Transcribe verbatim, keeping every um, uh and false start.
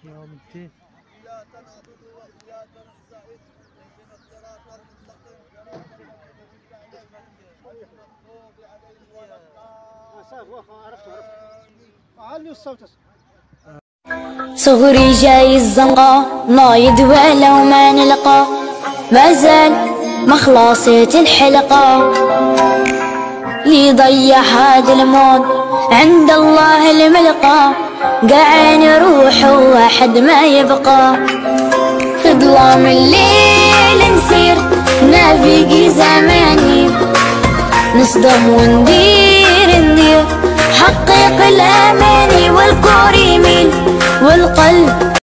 يوم الدين. إياك نعبد وإياك نستعين اهدنا الصراط المستقيم صراط الذين أنعمت عليهم غير المغضوب عليهم ولا الضالين. عرفت عرفت علي الصوت. صغري جاي الزنقة نايد ولو ما نلقى، ما زال ما خلاصت الحلقة، لي ضيع هذا الموت عند الله الملقى، قاعد نروح واحد ما يبقى، في ظلام الليل نسير نافقي زماني، نصدم وندير ندير حقق الأماني، والكور يميل والقلب